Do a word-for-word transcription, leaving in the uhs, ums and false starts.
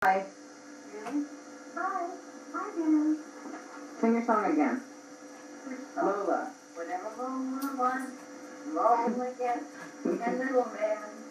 Hi. Really? Hi. Hi, Dan. Sing your song again. Oh, Lola. whatever Lola wants, Lola gets, and little man.